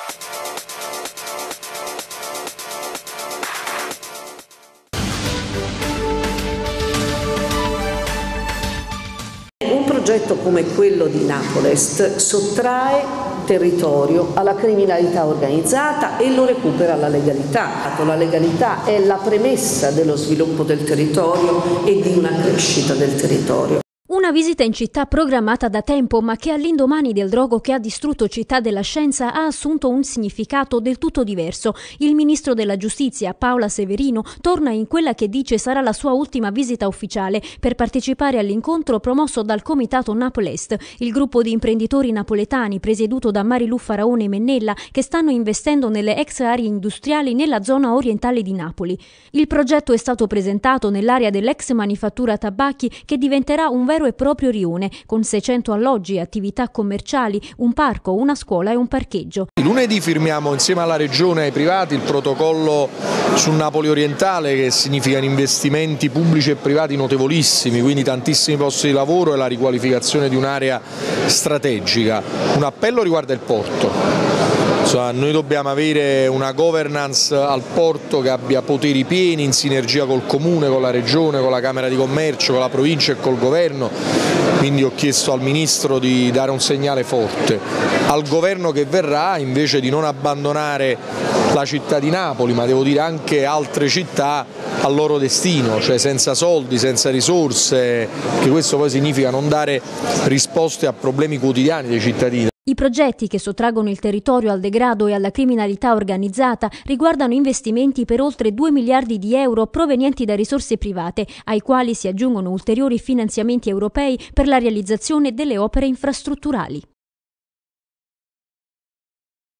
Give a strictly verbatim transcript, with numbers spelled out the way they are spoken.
Un progetto come quello di Napoli-Est sottrae territorio alla criminalità organizzata e lo recupera alla legalità. La legalità è la premessa dello sviluppo del territorio e di una crescita del territorio. Una visita in città programmata da tempo, ma che all'indomani del drogo che ha distrutto Città della Scienza ha assunto un significato del tutto diverso. Il ministro della Giustizia, Paola Severino, torna in quella che dice sarà la sua ultima visita ufficiale per partecipare all'incontro promosso dal Comitato Napoli-Est, il gruppo di imprenditori napoletani presieduto da Marilu Faraone Mennella che stanno investendo nelle ex aree industriali nella zona orientale di Napoli. Il progetto è stato presentato nell'area dell'ex manifattura tabacchi che diventerà un vero e proprio rione, con seicento alloggi, attività commerciali, un parco, una scuola e un parcheggio. Lunedì firmiamo insieme alla Regione e ai privati il protocollo su Napoli orientale, che significa investimenti pubblici e privati notevolissimi, quindi tantissimi posti di lavoro e la riqualificazione di un'area strategica. Un appello riguarda il porto. Insomma, noi dobbiamo avere una governance al porto che abbia poteri pieni in sinergia col Comune, con la Regione, con la Camera di Commercio, con la Provincia e col Governo, quindi ho chiesto al Ministro di dare un segnale forte. Al Governo che verrà invece di non abbandonare la città di Napoli, ma devo dire anche altre città al loro destino, cioè senza soldi, senza risorse, che questo poi significa non dare risposte a problemi quotidiani dei cittadini. I progetti che sottraggono il territorio al degrado e alla criminalità organizzata riguardano investimenti per oltre due miliardi di euro provenienti da risorse private, ai quali si aggiungono ulteriori finanziamenti europei per la realizzazione delle opere infrastrutturali.